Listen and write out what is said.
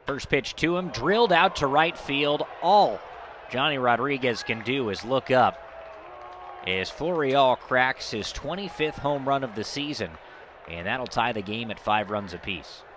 First pitch to him, drilled out to right field. All Johnny Rodriguez can do is look up as Florial cracks his 25th home run of the season, and that'll tie the game at 5 runs apiece.